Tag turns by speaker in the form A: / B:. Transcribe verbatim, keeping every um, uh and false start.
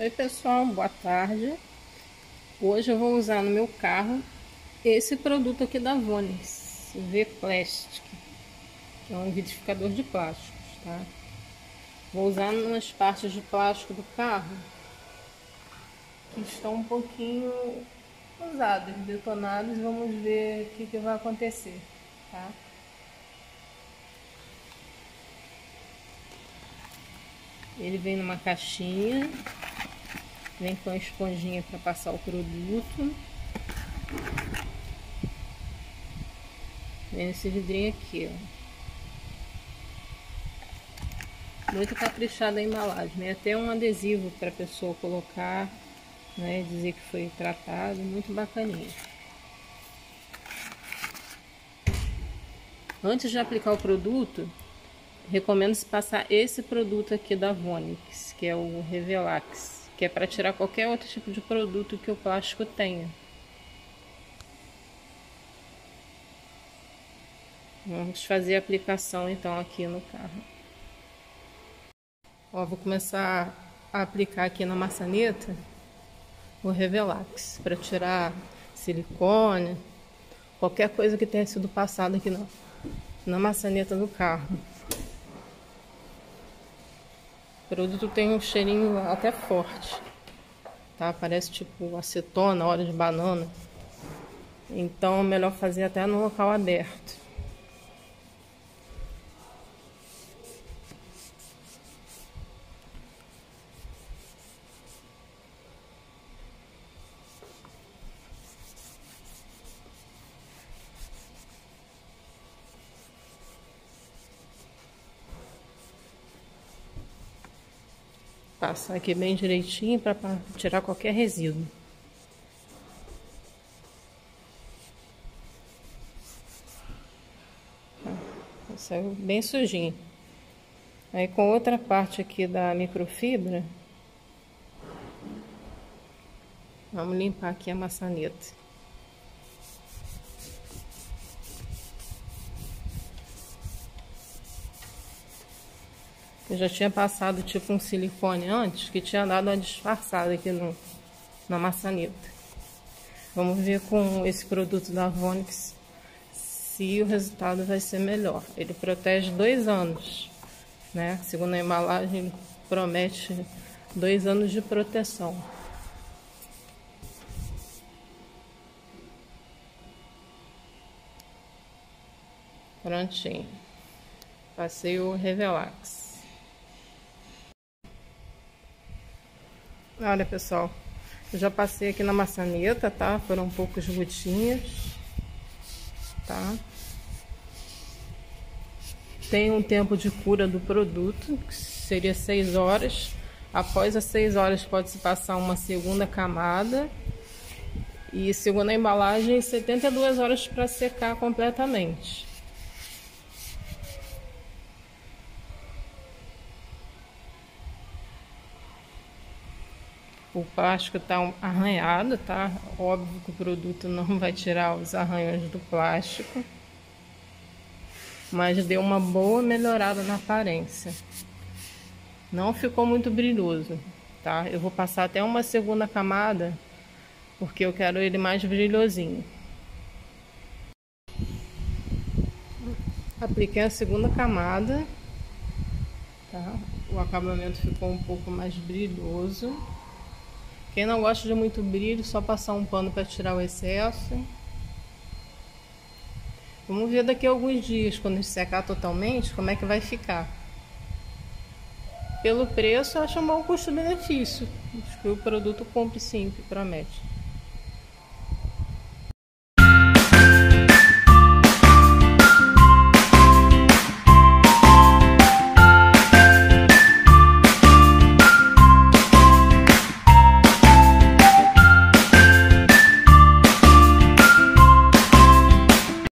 A: Oi pessoal, boa tarde. Hoje eu vou usar no meu carro esse produto aqui da Vonix, V-Plastic, que é um umidificador de plásticos, tá? Vou usar nas partes de plástico do carro que estão um pouquinho usadas, detonadas. Vamos ver o que, que vai acontecer, tá? Ele vem numa caixinha, vem com a esponjinha para passar o produto. Vem nesse vidrinho aqui, ó. Muito caprichada a embalagem, né? Até um adesivo para a pessoa colocar, né? Dizer que foi tratado, muito bacaninha. Antes de aplicar o produto, recomendo-se passar esse produto aqui da Vonix, que é o Revelax, que é para tirar qualquer outro tipo de produto que o plástico tenha. Vamos fazer a aplicação então aqui no carro. Ó, vou começar a aplicar aqui na maçaneta o Revelax, para tirar silicone, qualquer coisa que tenha sido passada aqui na, na maçaneta do carro. O produto tem um cheirinho até forte, tá? Parece tipo acetona, óleo de banana. Então é melhor fazer até no local aberto. Passar aqui bem direitinho para tirar qualquer resíduo. Saiu bem sujinho. Aí com outra parte aqui da microfibra, vamos limpar aqui a maçaneta. Eu já tinha passado tipo um silicone antes, que tinha dado uma disfarçada aqui no, na maçaneta. Vamos ver com esse produto da Vonix se o resultado vai ser melhor. Ele protege dois anos, né? Segundo a embalagem, ele promete dois anos de proteção. Prontinho. Passei o Revelax. Olha pessoal, eu já passei aqui na maçaneta, tá? Foram poucas gotinhas, tá? Tem um tempo de cura do produto, que seria seis horas. Após as seis horas pode-se passar uma segunda camada. E segundo a embalagem, setenta e duas horas para secar completamente. O plástico está arranhado, tá? Óbvio que o produto não vai tirar os arranhões do plástico, mas deu uma boa melhorada na aparência. Não ficou muito brilhoso, tá? Eu vou passar até uma segunda camada, porque eu quero ele mais brilhosinho. Apliquei a segunda camada, tá? O acabamento ficou um pouco mais brilhoso. Quem não gosta de muito brilho, só passar um pano para tirar o excesso. Vamos ver daqui a alguns dias, quando secar totalmente, como é que vai ficar. Pelo preço, eu acho um bom custo-benefício. Acho que o produto cumpre sim, que promete.